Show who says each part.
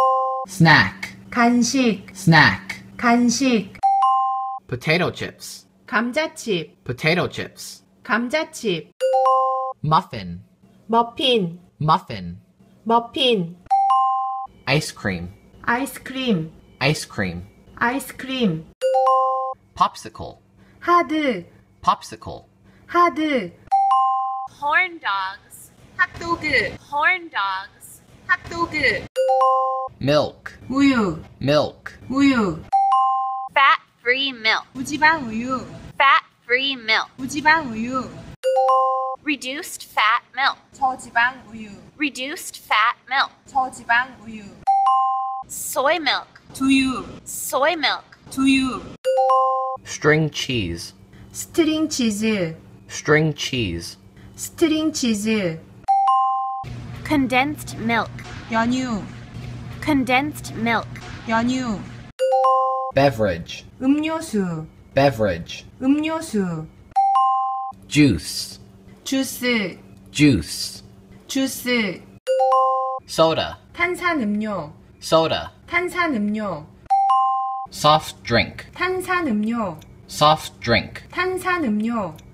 Speaker 1: snack,
Speaker 2: 간식,
Speaker 1: snack.
Speaker 2: 간식.
Speaker 1: Potato chips,
Speaker 2: 감자칩,
Speaker 1: potato chips.
Speaker 2: 감자칩.
Speaker 1: Muffin,
Speaker 2: 머핀,
Speaker 1: muffin.
Speaker 2: 머핀.
Speaker 1: Ice cream,
Speaker 2: 아이스크림,
Speaker 1: ice cream.
Speaker 2: 아이스크림.
Speaker 1: Popsicle,
Speaker 2: 하드,
Speaker 1: popsicle.
Speaker 2: 하드.
Speaker 3: Horn dogs.
Speaker 2: 핫도그,
Speaker 3: Horn dogs.
Speaker 2: 핫도그.
Speaker 1: Milk,
Speaker 2: 우유,
Speaker 1: milk.
Speaker 2: 우유.
Speaker 3: Fat-free milk.
Speaker 2: 무지방 우유,
Speaker 3: Fat-free milk.
Speaker 2: 무지방 우유.
Speaker 3: Reduced fat milk.
Speaker 2: 저지방 우유,
Speaker 3: Reduced fat milk.
Speaker 2: 저지방 우유.
Speaker 3: Soy milk.
Speaker 2: 두유,
Speaker 3: Soy milk.
Speaker 2: 두유.
Speaker 1: String cheese,
Speaker 2: 스트링 치즈,
Speaker 1: string cheese.
Speaker 2: 스트링 치즈.
Speaker 3: Condensed milk.
Speaker 2: 연유,
Speaker 3: Condensed milk.
Speaker 2: 연유.
Speaker 1: Beverage,
Speaker 2: 음료수,
Speaker 1: beverage.
Speaker 2: 음료수.
Speaker 1: Juice,
Speaker 2: 주스,
Speaker 1: juice.
Speaker 2: 주스.
Speaker 1: Soda,
Speaker 2: 탄산음료,
Speaker 1: soda.
Speaker 2: 탄산음료.
Speaker 1: Soft drink,
Speaker 2: 탄산음료,
Speaker 1: soft drink.
Speaker 2: 탄산음료.